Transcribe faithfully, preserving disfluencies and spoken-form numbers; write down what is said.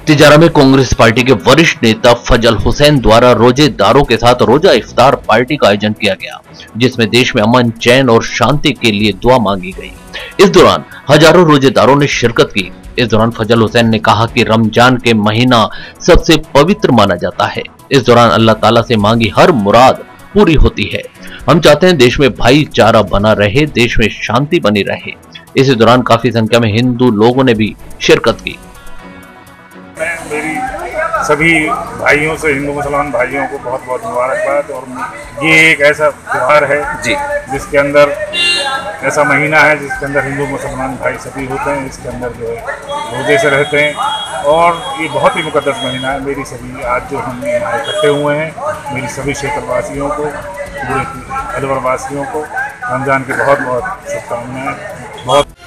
तिजारा में कांग्रेस पार्टी के वरिष्ठ नेता फजल हुसैन द्वारा रोजेदारों के साथ रोजा इफ्तार पार्टी का आयोजन किया गया, जिसमें देश में अमन, चैन और शांति के लिए दुआ मांगी गई। इस दौरान हजारों रोजेदारों ने शिरकत की। इस दौरान फजल हुसैन ने कहा कि रमजान के महीना सबसे पवित्र माना जाता है। इस दौरान अल्लाह ताला से मांगी हर मुराद पूरी होती है। हम चाहते हैं देश में भाईचारा बना रहे, देश में शांति बनी रहे। इसी दौरान काफी संख्या में हिंदू लोगों ने भी शिरकत की। मैं मेरी सभी भाइयों से, हिंदू मुसलमान भाइयों को बहुत बहुत मुबारकबाद। और ये एक ऐसा त्यौहार है जी जिसके अंदर ऐसा महीना है जिसके अंदर हिंदू मुसलमान भाई सभी होते हैं, इसके अंदर जो है रोजे से रहते हैं और ये बहुत ही मुकद्दस महीना है। मेरी सभी आज जो हम यहाँ इकट्ठे हुए हैं, मेरी सभी क्षेत्रवासियों को, पूरे अलवर वासियों को रमज़ान की बहुत बहुत शुभकामनाएँ। बहुत